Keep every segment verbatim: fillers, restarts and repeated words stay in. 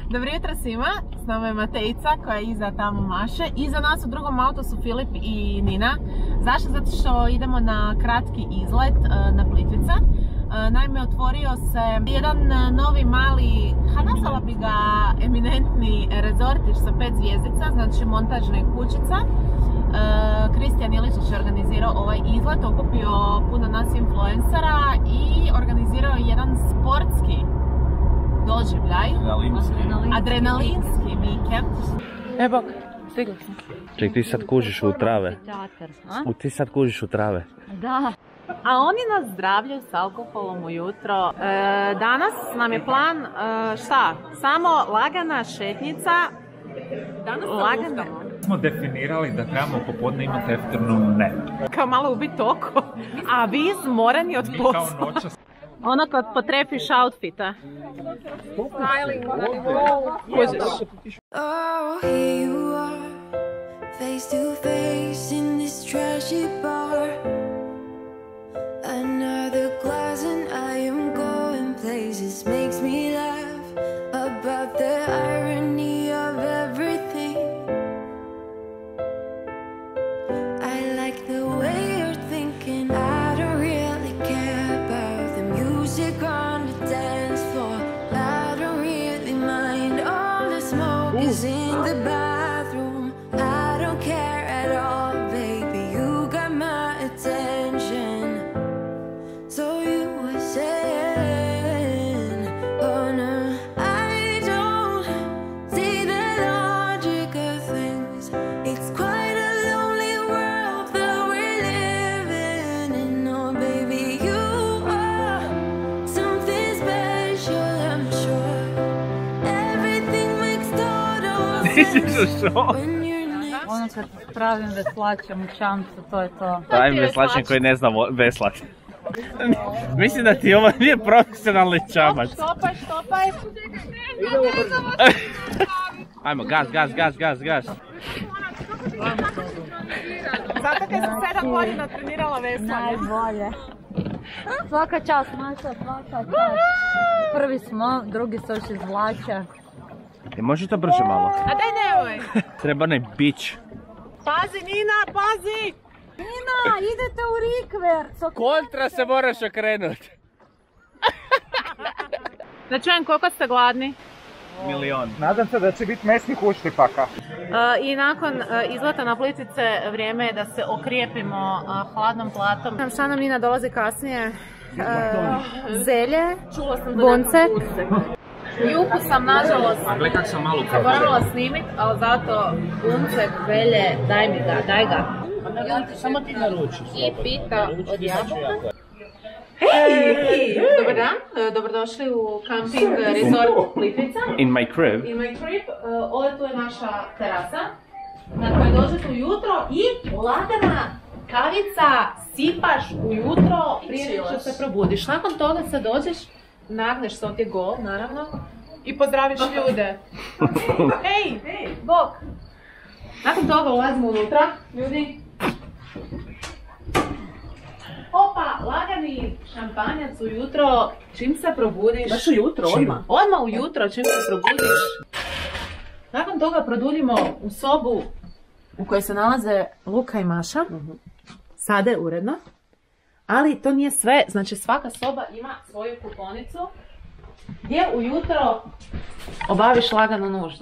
Dobro jutro svima, s nama je Matejica koja je iza tamo maše. Iza nas u drugom autu su Filip i Nina. Zašto? Zato što idemo na kratki izlet na Plitvice. Naime, otvorio se jedan novi mali, ha nazvala bi ga eminentni rezortić sa pet zvjezdica, znači montažna kućica. Kristijan Iličić je organizirao ovaj izlet, okupio puno nas influencera i organizirao jedan sportski doživljaj. Adrenalinski. Adrenalinski vikend. Evo, stigli smo. Ček, ti sad kužiš u trave. U ti sad kužiš u trave. Da. A oni nas zdravljaju s alkoholom ujutro. E, danas nam je plan, e, šta? Samo lagana šetnjica. Danas lagana. Smo definirali da trebamo popodne imati afternoon nap. Kao malo ubiti oko. A vi zmoreni od posla. Ono kad potrepiš outfita. Styling, kužiš. Oh, here you are, face to face in this trashy bar. Another glass and I am going places. Makes me laugh about the irony of everything. I like the way you're thinking. I don't really care about the music on the dance floor. I don't really mind. All the smoke is in the bathroom. I don't care at all, baby. You got my attention. So you were saying, oh no, I don't see the logic of things. It's quite a lonely world that we're living in. Oh baby, you are something special, I'm sure. Everything makes total sense when you're next. Ono kad pravim veslačem u čamcu, to je to. Pravim veslačem koji ne zna veslati. Mislim da ti ovo nije profesionalni čamac. Štopaj, štopaj. Ajmo, gas, gas, gas, gas, gas. Zato kad sam sedam godina trenirala veslanje. Najbolje. Svaka čast, Maša, svaka čast. Prvi smo, drugi se još izvlače. E, može to brže malo? A daj nemoj. Treba onaj bić. Pazi Nina, pazi! Nina, idete u rikverc. Kontra se moraš okrenuti. Da čujem koliko ste gladni. Milion. Nadam se da će biti mesnih uštipaka. Uh, I nakon uh, izleta na Plitvice vrijeme je da se okrijepimo uh, hladnom platom. Šta nam Nina dolazi kasnije? Uh, zelje, boncek. Juhu sam nažalost zaboravila snimit, ali zato boncek, zelje, daj mi ga, daj ga. Samo ti naručiš. I pita od jabuka. Hej! Dobar dan, dobrodošli u camping resort Plitvica. In my crib. In my crib. Uh, Ovo tu je naša terasa na kojoj dođete ujutro i lagana kavica, sipaš ujutro prije nego se probudiš. Nakon toga se dođeš, nagneš se ovdje gol, naravno, i pozdraviš ljude. Hej, bok! Nakon toga ulazimo unutra, ljudi. Opa, lagani šampanjac ujutro, čim se probudiš. Baš ujutro, odmah? Odmah ujutro, čim se probudiš. Nakon toga produljimo u sobu u kojoj se nalaze Luka i Maša. Sade uredno. Ali to nije sve, znači svaka soba ima svoju kuponicu gdje ujutro obaviš laganu nuždu.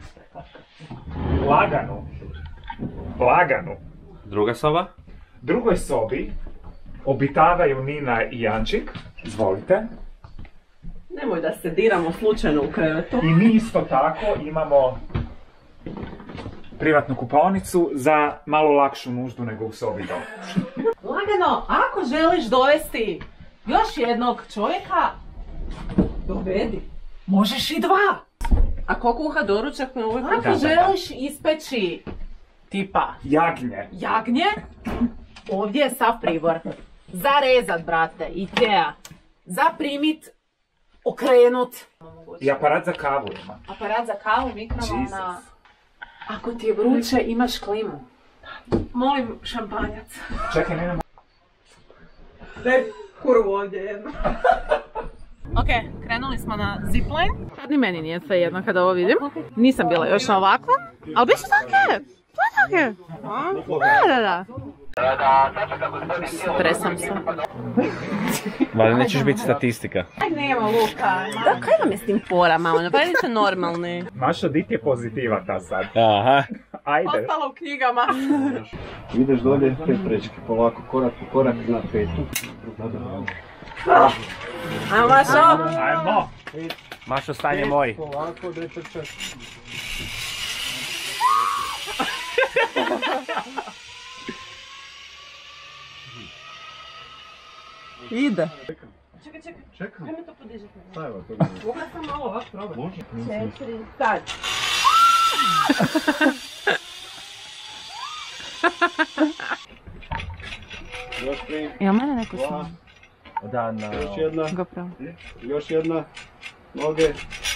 Laganu. Laganu. Druga soba? Drugoj sobi obitavaju Nina i Jančik. Izvolite. Nemoj da se diramo slučajno u krevetu. I mi isto tako imamo privatnu kupaonicu za malo lakšu nuždu nego u sobi do. Lagano, ako želiš dovesti još jednog čovjeka, Dovedi. možeš i dva. A ko kuha doručak na ovoj Ako želiš ispeći tipa Jagnje. jagnje, ovdje je sav pribor. Za rezat, brate, Ikea. Za primit, okrenut. I aparat za kavu ima. Aparat za kavu, mikrovalna. Ako ti je vruće, imaš klimu. Molim, šampanjac. Čekaj, Nina. Daj kurvu ovdje jedno. Ok, krenuli smo na zipline. Sad ni meni nije sve jedno kada ovo vidim. Nisam bila još na ovakvom, ali bit će tako. To je tako. Da, da, da. Stresam se. Valjda nećeš biti statistika. Aj nema Luka. Da, kaj vam je s tim porama? Ono, pa ste normalni. Maša, di ti je pozitiva ta sad? Aha. Ajde. Ostalo u knjigama. Ideš dolje, pet prečke, polako, korak po korak na petu. Ajmo Mašo! Ajmo. Mašo, stanje moj. Polako, dečačak. Ide. Čekaj, čekaj. Čekaj. Kaj me to podižete? Šta je ovo to vidim? Mogu sam malo ovak probati? Može? Četiri, sad. Još tri, Jel mene neko dva, snima? Da, na... još jedna, GoPro. još jedna, noge.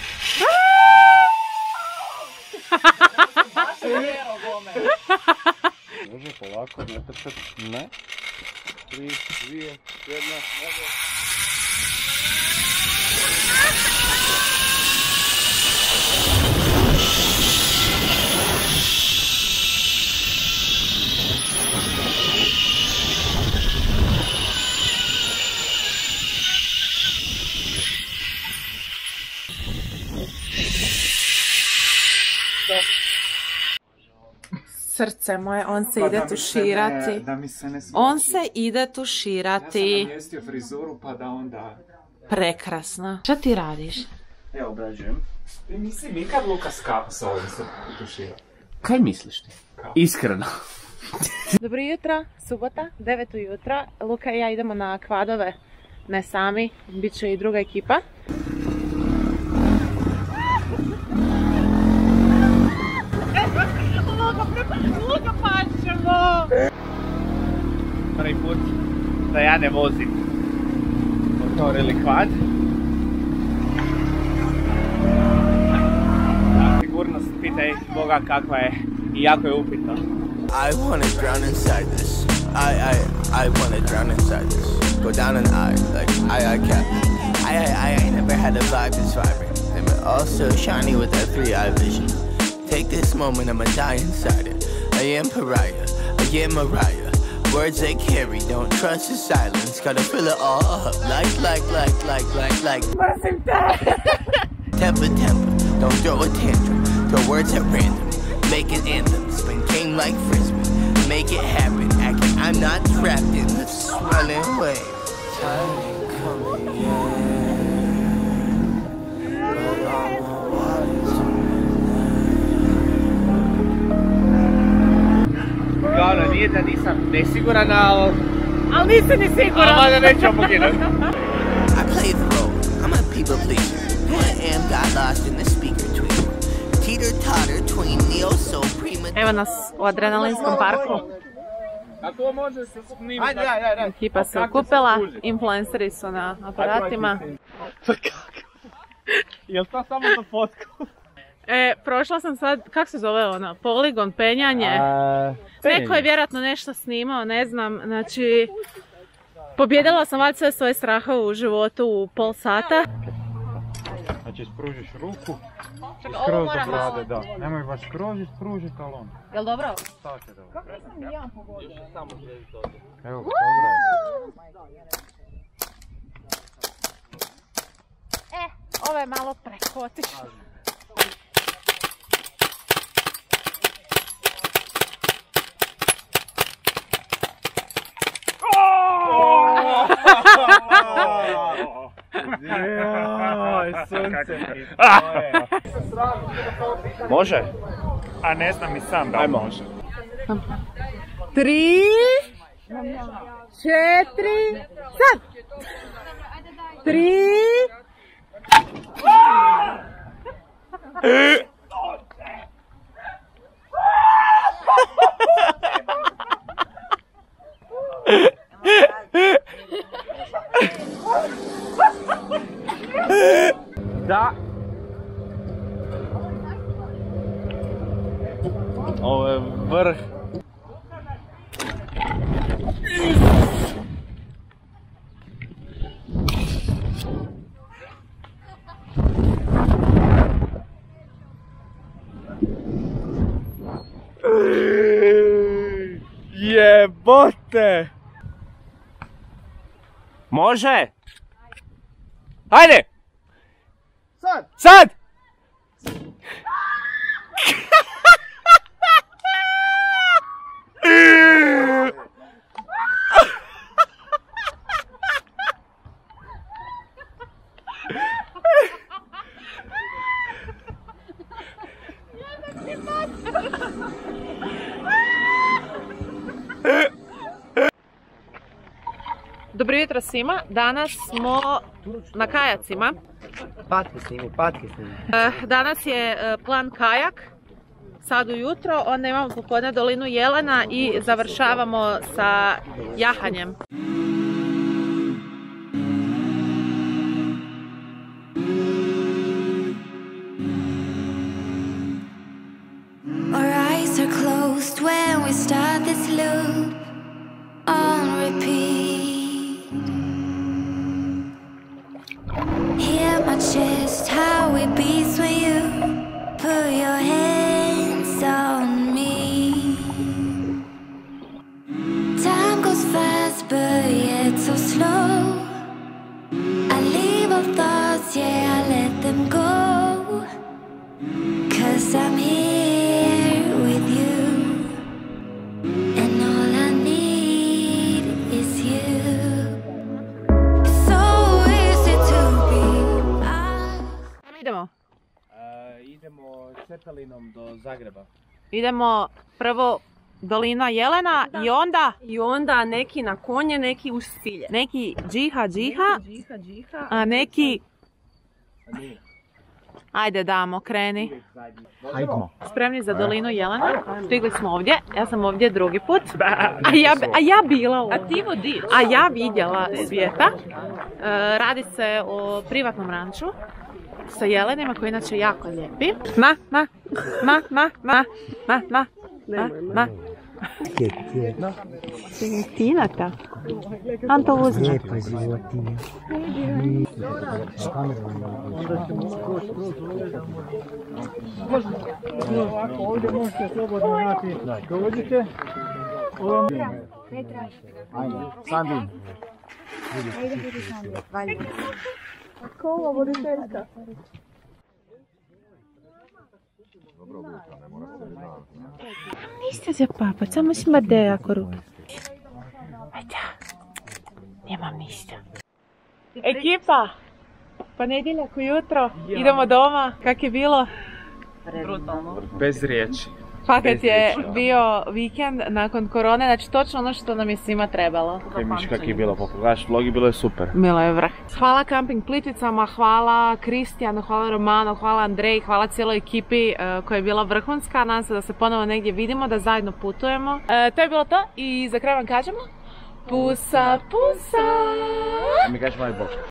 Može, polako, ne trčat, ne. Tri, dvije, jedna, noge. Srce moje, on se ide tuširati. Da mi se ne smuči. On se ide Ja sam tuširati. namjestio frizuru pa da onda... Prekrasno. Šta ti radiš? Evo, obrađujem. Ti nisi nikad Luka skapa s ovim se tuširao. Kaj misliš ti? Iskreno. Dobro jutro, subota, devet ujutro. Luka i ja idemo na kvadove, ne sami, bit će i druga ekipa. Luka, pašemo! Prvi put da ja ne vozim motor ili kvad. Sigurnost, pitaj Boga kakva je i jako je upitno. I wanna drown inside this. I, I, I wanna drown inside this. Go down an eye, like I, I captain. I, I, I ain't never had a vibe this vibrant. And but also shiny with that three eye vision. Take this moment, I'ma die inside it. I am pariah, I am Mariah. Words they carry, don't trust the silence. Gotta fill it all up, like, like, like, like, like, like. Temper, temper, don't throw a tantrum. Throw words at random, make an anthem. Spin game like frisbee, make it happen. Acting I'm not trapped in the swelling wave. Time coming in, but I'm a wise Glavno nije da nisam nesiguran, ali... Ali nisi ni siguran. Ali valjda nećemo poginuti. I play the role, I'm a people pleaser. Who I am got lost in the speaker tweet. Teeter totter tween neo soul prima. Evo nas u adrenalinskom parku. A to može se snimiti. Ajde, ajde, ajde. Ekipa se okupila, influenceri su na aparatima. Pa kako? Jel to samo za fotku? E, prošla sam sad, kako se zove ono, poligon, penjanje. Neko je vjerojatno nešto snimao, ne znam, znači... Pobjedila sam valjda sve svoje strahove u životu u pol sata. Znači, spružiš ruku, Čekaj, ovo skroz moram do brade, malo. da. Nemoj baš skroz spružiti, ali on. Jel dobro? Tako je dobro. Kako sam ja pogodila? Evo, dobro je. E, ovo je malo preko otišlo. Joj, sunce. Može? A ne znam i sam da Ajmo. može. Tri, četiri, sad! Tri... Da. Ovo je vrh. jebote! Može? Hajde! Sad! Sad! Dobro jutro svima, danas smo na kajacima. Patke snimi, patke snimi. Danas je plan kajak, sad ujutro, onda imamo popodne dolinu Jelena i završavamo sa jahanjem. Our eyes are closed when we start this loop on repeat. Hear my chest, how it beats when you put your hands on me. Time goes fast, but yet so slow. I leave all thoughts, yeah, I let them go. 'Cause I'm here with you, and all I need is you. So easy to be us. Idemo. Idemo Cepelinom do Zagreba. Idemo prvo dolina Jelena i onda I onda neki na konje, neki uz cilje. neki džiha džiha, Džiha, džiha. a neki... Ajde damo, kreni. Hajdemo. Spremni za dolinu Jelena. Stigli smo ovdje, ja sam ovdje drugi put. A ja, a ja bila ovdje. A ti vodič. A ja vidjela svijeta. E, radi se o privatnom ranču sa jelenima koji inače jako lijepi. Na, na, na, na, na, na, na, na, na. Tinata. Anto uzme. Lijepa životinja. Ovdje možete slobodno nati. Dovodite. Ajde, Sandin. Kola voditeljka. Ništa za papa, samo smrde ako ruke. Ajde, nemam ništa. Ekipa, ponedjeljak ujutro, idemo doma, kak je bilo? Brutalno. Bez riječi. Fakat je bio vikend nakon korone, znači točno ono što nam je svima trebalo. Miš kak je bilo, pogledaš vlog i bilo je super. Bilo je vrh. Hvala Camping Plitvicama, hvala Kristijanu, hvala Romanu, hvala Andreji, hvala cijeloj ekipi uh, koja je bila vrhunska. Nadam se da se ponovo negdje vidimo, da zajedno putujemo. Uh, to je bilo to i za kraj vam kažemo pusa, pusa! A mi kažemo aj bok.